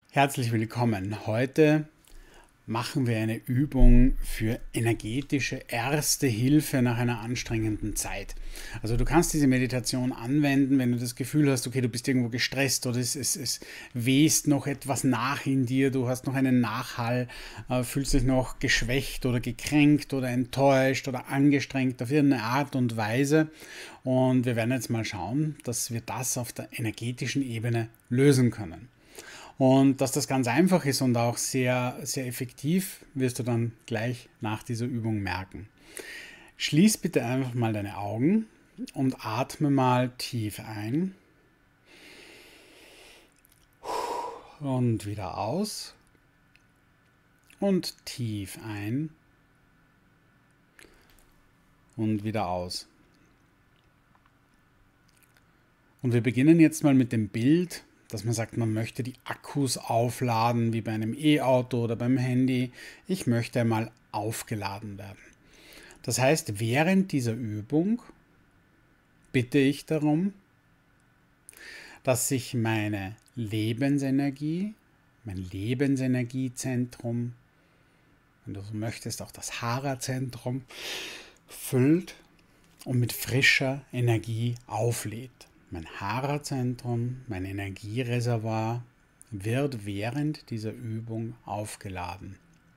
Herzlich willkommen. Heute machen wir eine Übung für energetische Erste Hilfe nach einer anstrengenden Zeit. Also du kannst diese Meditation anwenden, wenn du das Gefühl hast, okay, du bist irgendwo gestresst oder es wehst noch etwas nach in dir, du hast noch einen Nachhall, fühlst dich noch geschwächt oder gekränkt oder enttäuscht oder angestrengt auf irgendeine Art und Weise. Und wir werden jetzt mal schauen, dass wir das auf der energetischen Ebene lösen können. Und dass das ganz einfach ist und auch sehr, sehr effektiv, wirst du dann gleich nach dieser Übung merken. Schließ bitte einfach mal deine Augen und atme mal tief ein und wieder aus und tief ein und wieder aus. Und wir beginnen jetzt mal mit dem Bild, dass man sagt, man möchte die Akkus aufladen, wie bei einem E-Auto oder beim Handy. Ich möchte einmal aufgeladen werden. Das heißt, während dieser Übung bitte ich darum, dass sich meine Lebensenergie, mein Lebensenergiezentrum, wenn du so möchtest, auch das Hara-Zentrum, füllt und mit frischer Energie auflädt. Mein Hara-Zentrum, mein Energiereservoir wird während dieser Übung aufgeladen.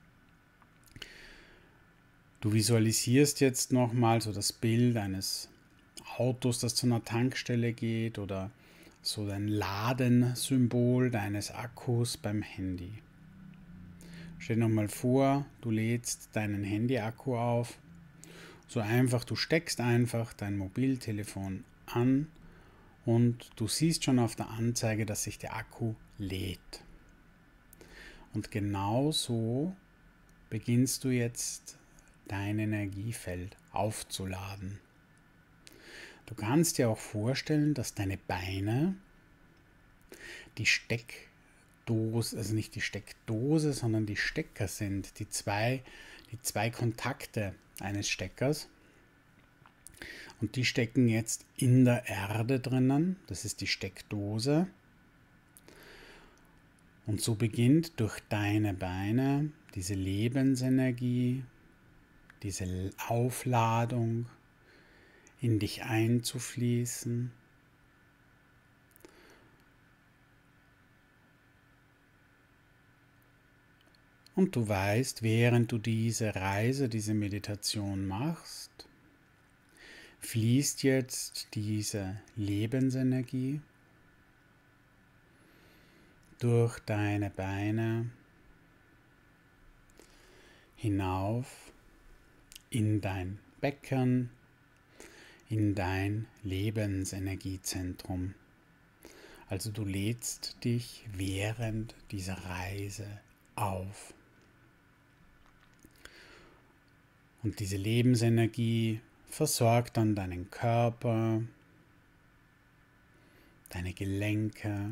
Du visualisierst jetzt nochmal so das Bild eines Autos, das zu einer Tankstelle geht oder so ein Ladensymbol deines Akkus beim Handy. Stell dir nochmal vor, du lädst deinen Handy-Akku auf. So einfach, du steckst einfach dein Mobiltelefon an und du siehst schon auf der Anzeige, dass sich der Akku lädt. Und genau so beginnst du jetzt dein Energiefeld aufzuladen. Du kannst dir auch vorstellen, dass deine Beine die Steckdose, also nicht die Steckdose, sondern die Stecker sind, die zwei Kontakte eines Steckers. Und die stecken jetzt in der Erde drinnen. Das ist die Steckdose. Und so beginnt durch deine Beine diese Lebensenergie, diese Aufladung in dich einzufließen. Und du weißt, während du diese Reise, diese Meditation machst, fließt jetzt diese Lebensenergie durch deine Beine hinauf in dein Becken, in dein Lebensenergiezentrum. Also du lädst dich während dieser Reise auf. Und diese Lebensenergie versorgt dann deinen Körper, deine Gelenke,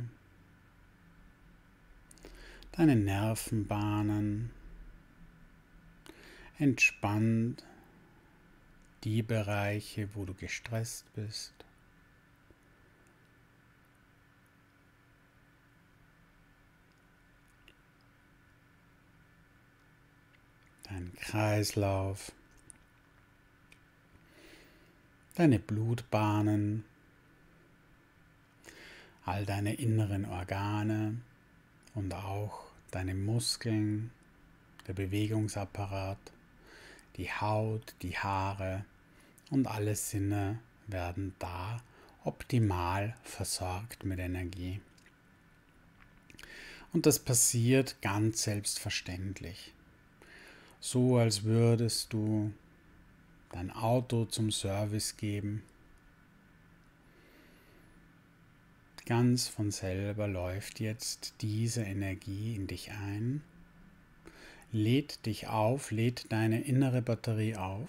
deine Nervenbahnen, entspannt die Bereiche, wo du gestresst bist. Dein Kreislauf, deine Blutbahnen, all deine inneren Organe und auch deine Muskeln, der Bewegungsapparat, die Haut, die Haare und alle Sinne werden da optimal versorgt mit Energie. Und das passiert ganz selbstverständlich. So als würdest du dein Auto zum Service geben. Ganz von selber läuft jetzt diese Energie in dich ein, lädt dich auf, lädt deine innere Batterie auf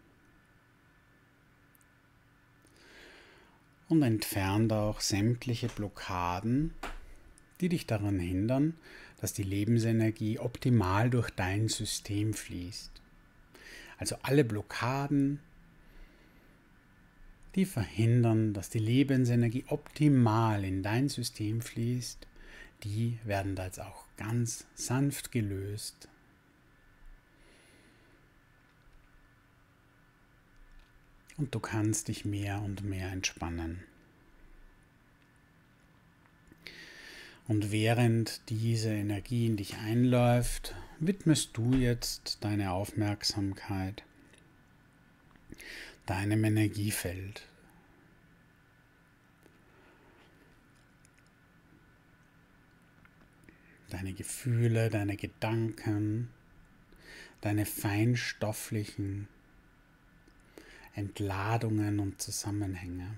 und entfernt auch sämtliche Blockaden, die dich daran hindern, dass die Lebensenergie optimal durch dein System fließt. Also alle Blockaden, die verhindern, dass die Lebensenergie optimal in dein System fließt, die werden da jetzt auch ganz sanft gelöst. Und du kannst dich mehr und mehr entspannen. Und während diese Energie in dich einläuft, widmest du jetzt deine Aufmerksamkeit deinem Energiefeld. Deine Gefühle, deine Gedanken, deine feinstofflichen Entladungen und Zusammenhänge.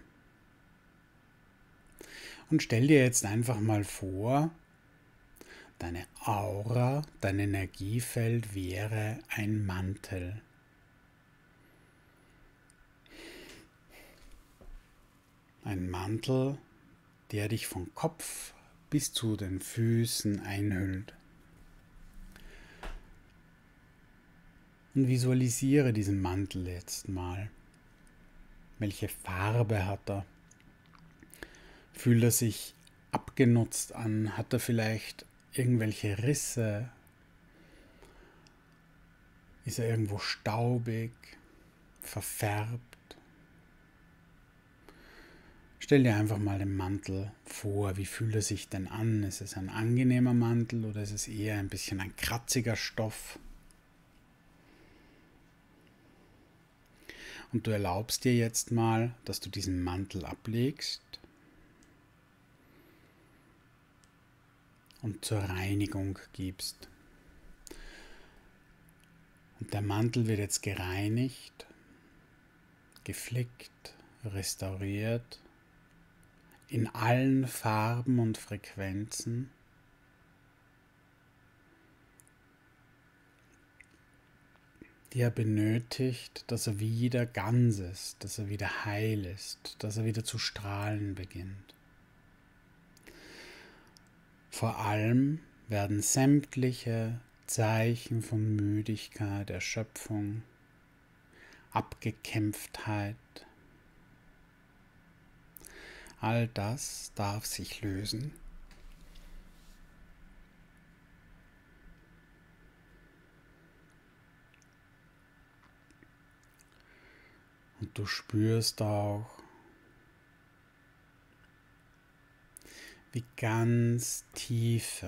Und stell dir jetzt einfach mal vor, deine Aura, dein Energiefeld wäre ein Mantel. Ein Mantel, der dich vom Kopf bis zu den Füßen einhüllt. Und visualisiere diesen Mantel jetzt mal. Welche Farbe hat er? Fühlt er sich abgenutzt an? Hat er vielleicht irgendwelche Risse? Ist er irgendwo staubig, verfärbt? Stell dir einfach mal den Mantel vor. Wie fühlt er sich denn an? Ist es ein angenehmer Mantel oder ist es eher ein bisschen ein kratziger Stoff? Und du erlaubst dir jetzt mal, dass du diesen Mantel ablegst und zur Reinigung gibst. Und der Mantel wird jetzt gereinigt, geflickt, restauriert, in allen Farben und Frequenzen. Die er benötigt, dass er wieder ganz ist, dass er wieder heil ist, dass er wieder zu strahlen beginnt. Vor allem werden sämtliche Zeichen von Müdigkeit, Erschöpfung, Abgekämpftheit, all das darf sich lösen. Und du spürst auch, wie ganz tiefe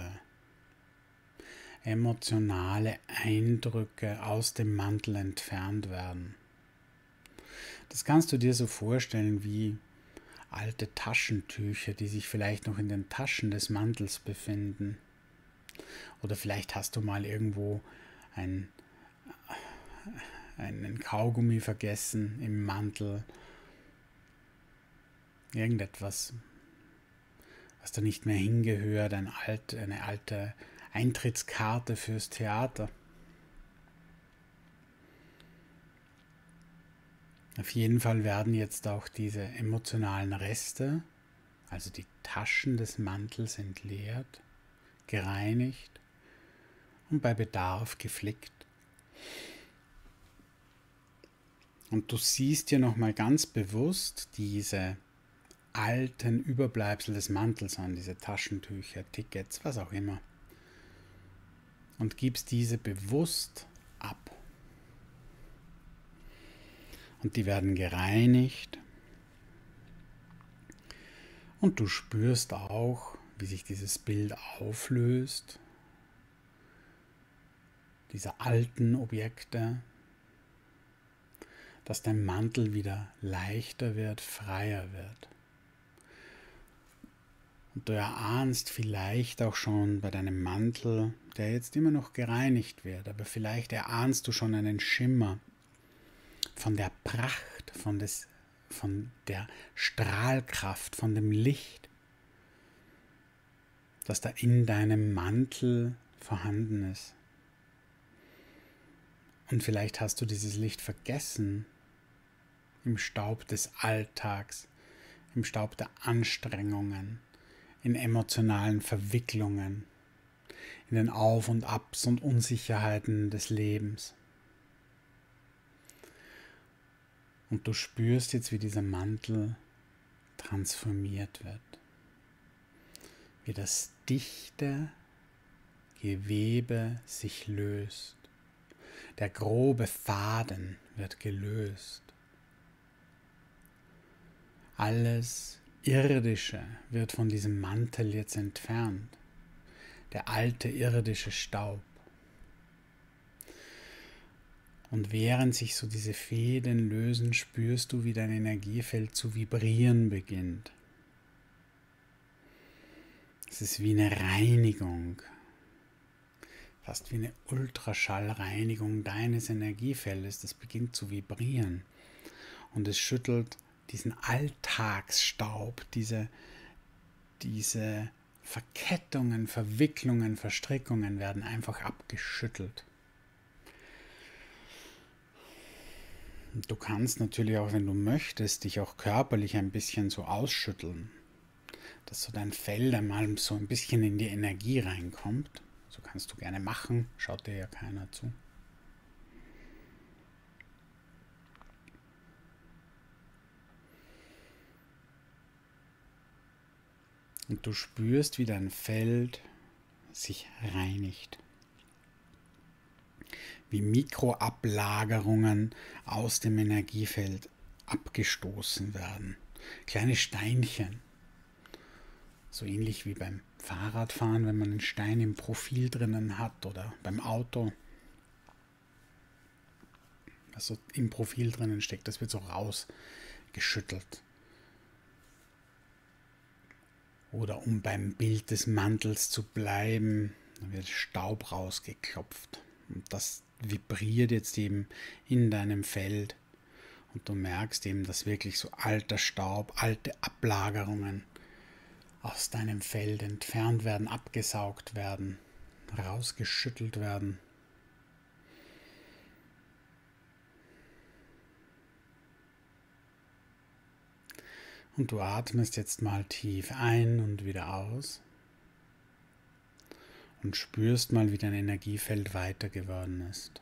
emotionale Eindrücke aus dem Mantel entfernt werden. Das kannst du dir so vorstellen wie alte Taschentücher, die sich vielleicht noch in den Taschen des Mantels befinden. Oder vielleicht hast du mal irgendwo einen Kaugummi vergessen im Mantel. Irgendetwas, was da nicht mehr hingehört, eine alte Eintrittskarte fürs Theater. Auf jeden Fall werden jetzt auch diese emotionalen Reste, also die Taschen des Mantels, entleert, gereinigt und bei Bedarf geflickt. Und du siehst dir nochmal ganz bewusst diese alten Überbleibsel des Mantels an, diese Taschentücher, Tickets, was auch immer. Und gibst diese bewusst ab. Und die werden gereinigt. Und du spürst auch, wie sich dieses Bild auflöst. Diese alten Objekte, dass dein Mantel wieder leichter wird, freier wird. Und du erahnst vielleicht auch schon bei deinem Mantel, der jetzt immer noch gereinigt wird, aber vielleicht erahnst du schon einen Schimmer von der Pracht, von der Strahlkraft, von dem Licht, das da in deinem Mantel vorhanden ist. Und vielleicht hast du dieses Licht vergessen im Staub des Alltags, im Staub der Anstrengungen, in emotionalen Verwicklungen, in den Auf und Abs und Unsicherheiten des Lebens. Und du spürst jetzt, wie dieser Mantel transformiert wird. wie das dichte Gewebe sich löst. Der grobe Faden wird gelöst. Alles Irdische wird von diesem Mantel jetzt entfernt. Der alte irdische Staub. Und während sich so diese Fäden lösen, spürst du, wie dein Energiefeld zu vibrieren beginnt. Es ist wie eine Reinigung, fast wie eine Ultraschallreinigung deines Energiefeldes. Das beginnt zu vibrieren und es schüttelt diesen Alltagsstaub, diese Verkettungen, Verwicklungen, Verstrickungen werden einfach abgeschüttelt. Und du kannst natürlich auch, wenn du möchtest, dich auch körperlich ein bisschen so ausschütteln, dass so dein Fell einmal so ein bisschen in die Energie reinkommt. So kannst du gerne machen, schaut dir ja keiner zu. Und du spürst, wie dein Feld sich reinigt. Wie Mikroablagerungen aus dem Energiefeld abgestoßen werden. Kleine Steinchen. So ähnlich wie beim Fahrradfahren, wenn man einen Stein im Profil drinnen hat oder beim Auto. Was so im Profil drinnen steckt, das wird so rausgeschüttelt. Oder um beim Bild des Mantels zu bleiben, dann wird Staub rausgeklopft. Und das vibriert jetzt eben in deinem Feld. Und du merkst eben, dass wirklich so alter Staub, alte Ablagerungen aus deinem Feld entfernt werden, abgesaugt werden, rausgeschüttelt werden. Und du atmest jetzt mal tief ein und wieder aus und spürst mal, wie dein Energiefeld weiter geworden ist.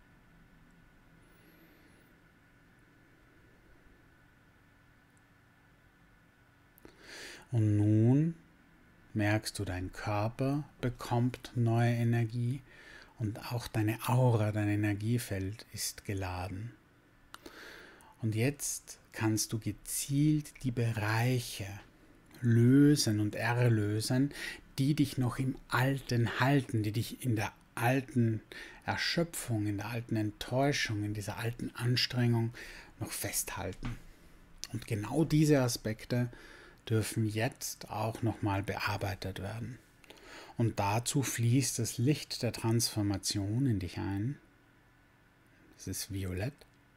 Und nun merkst du, dein Körper bekommt neue Energie und auch deine Aura, dein Energiefeld ist geladen. Und jetzt kannst du gezielt die Bereiche lösen und erlösen, die dich noch im Alten halten, die dich in der alten Erschöpfung, in der alten Enttäuschung, in dieser alten Anstrengung noch festhalten. Und genau diese Aspekte dürfen jetzt auch nochmal bearbeitet werden. Und dazu fließt das Licht der Transformation in dich ein. Es ist violett.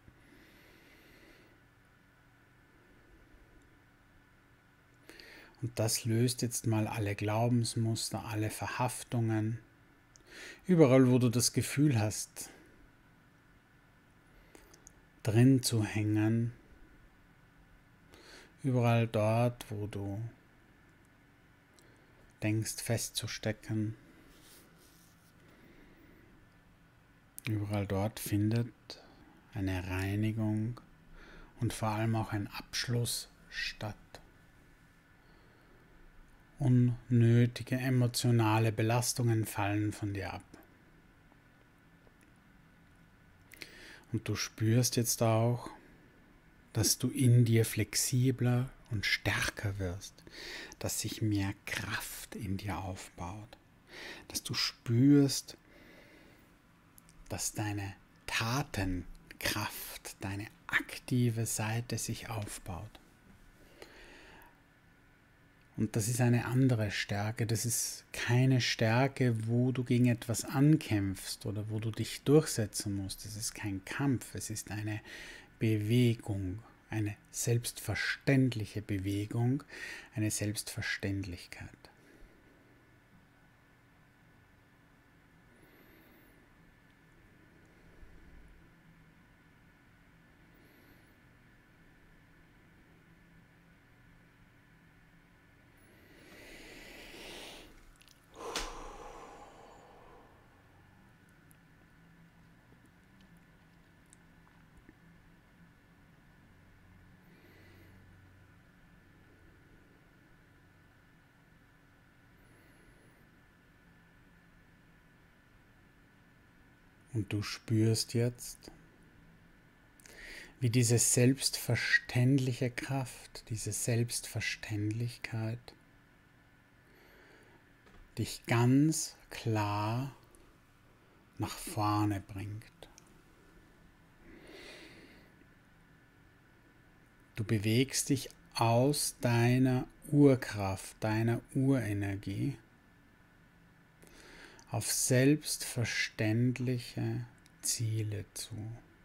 Und das löst jetzt mal alle Glaubensmuster, alle Verhaftungen. Überall, wo du das Gefühl hast, drin zu hängen. Überall dort, wo du denkst festzustecken. Überall dort findet eine Reinigung und vor allem auch ein Abschluss statt. Unnötige emotionale Belastungen fallen von dir ab. Und du spürst jetzt auch, dass du in dir flexibler und stärker wirst, dass sich mehr Kraft in dir aufbaut, dass du spürst, dass deine Tatenkraft, deine aktive Seite sich aufbaut. Und das ist eine andere Stärke, das ist keine Stärke, wo du gegen etwas ankämpfst oder wo du dich durchsetzen musst. Das ist kein Kampf, es ist eine Bewegung, eine selbstverständliche Bewegung, eine Selbstverständlichkeit. Und du spürst jetzt, wie diese selbstverständliche Kraft, diese Selbstverständlichkeit dich ganz klar nach vorne bringt. Du bewegst dich aus deiner Urkraft, deiner Urenergie auf selbstverständliche Ziele zu.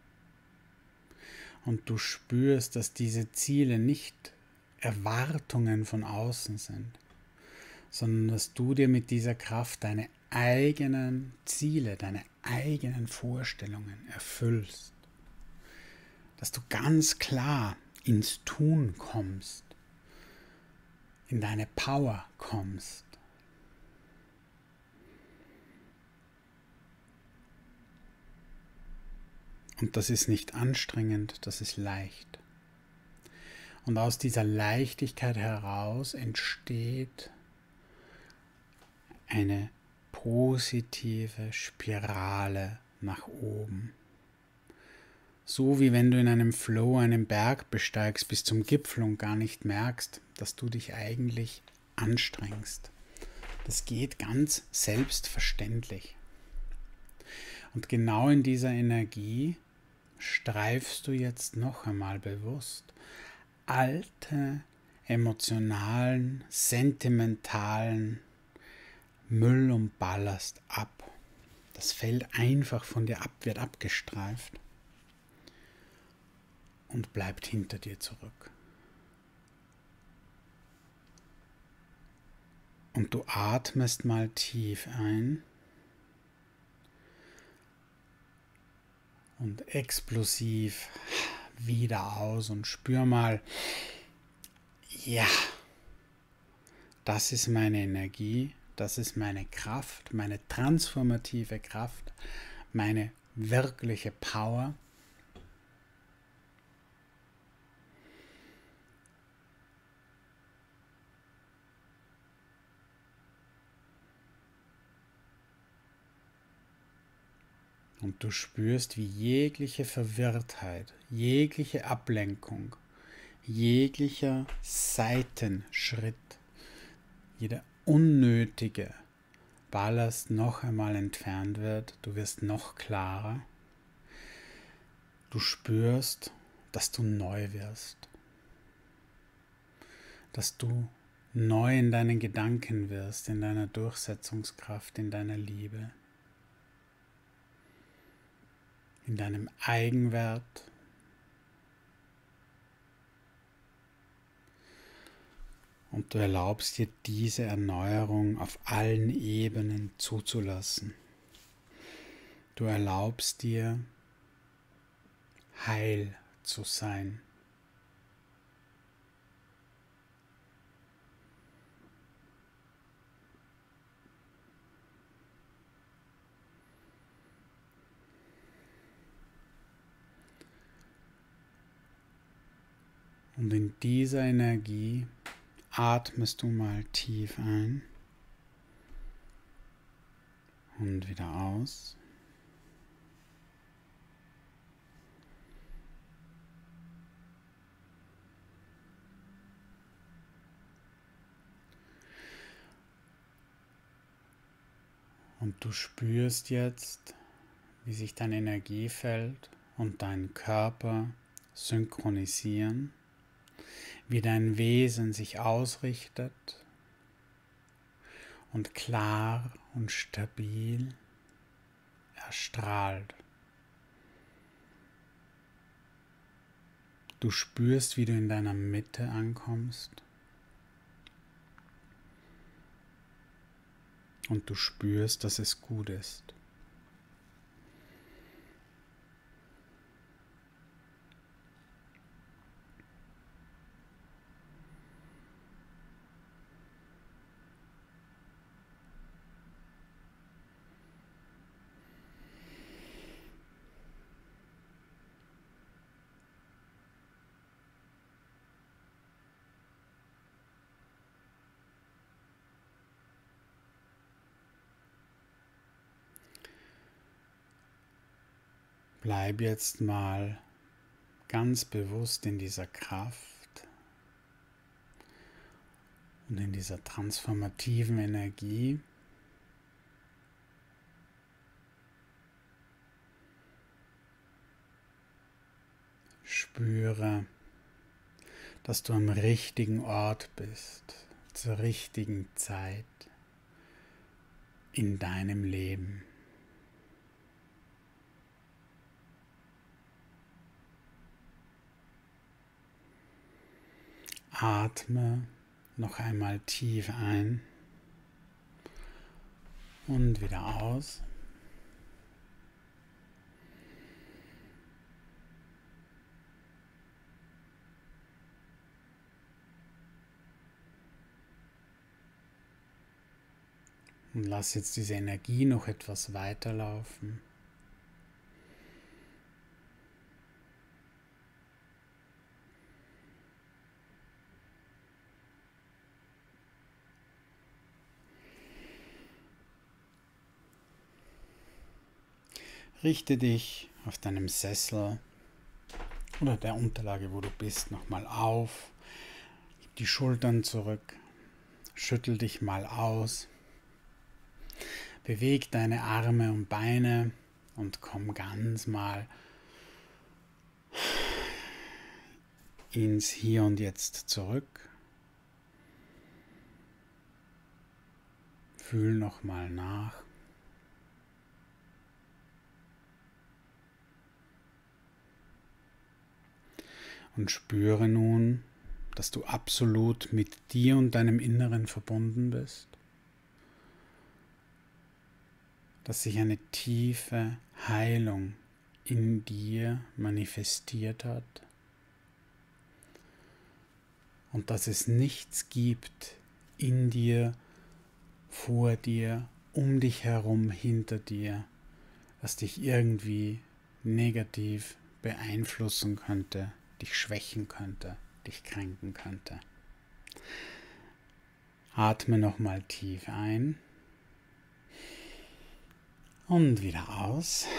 Und du spürst, dass diese Ziele nicht Erwartungen von außen sind, sondern dass du dir mit dieser Kraft deine eigenen Ziele, deine eigenen Vorstellungen erfüllst. Dass du ganz klar ins Tun kommst, in deine Power kommst. Und das ist nicht anstrengend, das ist leicht. Und aus dieser Leichtigkeit heraus entsteht eine positive Spirale nach oben. So wie wenn du in einem Flow einen Berg besteigst bis zum Gipfel und gar nicht merkst, dass du dich eigentlich anstrengst. Das geht ganz selbstverständlich. Und genau in dieser Energie streifst du jetzt noch einmal bewusst alte, emotionalen, sentimentalen Müll und Ballast ab. Das fällt einfach von dir ab, wird abgestreift und bleibt hinter dir zurück. Und du atmest mal tief ein und explosiv wieder aus und spür mal, ja, das ist meine Energie, das ist meine Kraft, meine transformative Kraft, meine wirkliche Power. Und du spürst, wie jegliche Verwirrtheit, jegliche Ablenkung, jeglicher Seitenschritt, jeder unnötige Ballast noch einmal entfernt wird. Du wirst noch klarer. Du spürst, dass du neu wirst. Dass du neu in deinen Gedanken wirst, in deiner Durchsetzungskraft, in deiner Liebe, in deinem Eigenwert. Und du erlaubst dir diese Erneuerung auf allen Ebenen zuzulassen. Du erlaubst dir, heil zu sein. Und in dieser Energie atmest du mal tief ein und wieder aus. Und du spürst jetzt, wie sich dein Energiefeld und dein Körper synchronisieren, wie dein Wesen sich ausrichtet und klar und stabil erstrahlt. Du spürst, wie du in deiner Mitte ankommst und du spürst, dass es gut ist. Bleib jetzt mal ganz bewusst in dieser Kraft und in dieser transformativen Energie. Spüre, dass du am richtigen Ort bist, zur richtigen Zeit in deinem Leben. Atme noch einmal tief ein und wieder aus. Und lass jetzt diese Energie noch etwas weiterlaufen. Richte dich auf deinem Sessel oder der Unterlage, wo du bist, nochmal auf. Gib die Schultern zurück. Schüttel dich mal aus. Beweg deine Arme und Beine und komm ganz mal ins Hier und Jetzt zurück. Fühl nochmal nach. Und spüre nun, dass du absolut mit dir und deinem Inneren verbunden bist. Dass sich eine tiefe Heilung in dir manifestiert hat. Und dass es nichts gibt in dir, vor dir, um dich herum, hinter dir, was dich irgendwie negativ beeinflussen könnte, dich schwächen könnte, dich kränken könnte. Atme nochmal tief ein und wieder aus.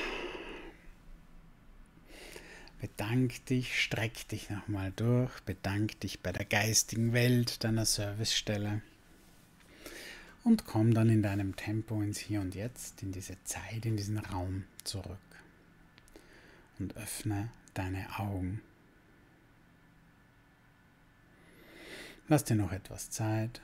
Bedank dich, streck dich nochmal durch, bedank dich bei der geistigen Welt deiner Servicestelle und komm dann in deinem Tempo ins Hier und Jetzt, in diese Zeit, in diesen Raum zurück und öffne deine Augen. Lass dir noch etwas Zeit.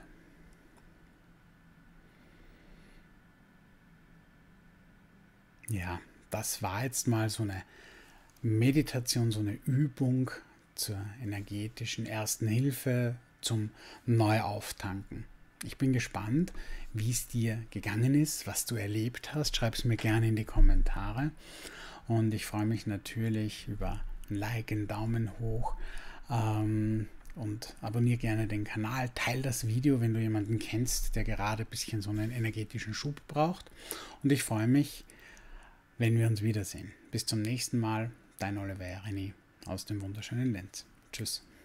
Ja, das war jetzt mal so eine Meditation, so eine Übung zur energetischen Ersten Hilfe, zum Neuauftanken. Ich bin gespannt, wie es dir gegangen ist, was du erlebt hast. Schreib es mir gerne in die Kommentare. Und ich freue mich natürlich über ein Like, einen Daumen hoch. Und abonniere gerne den Kanal. Teile das Video, wenn du jemanden kennst, der gerade ein bisschen so einen energetischen Schub braucht. Und ich freue mich, wenn wir uns wiedersehen. Bis zum nächsten Mal. Dein Oliver Erini aus dem wunderschönen Lenz. Tschüss.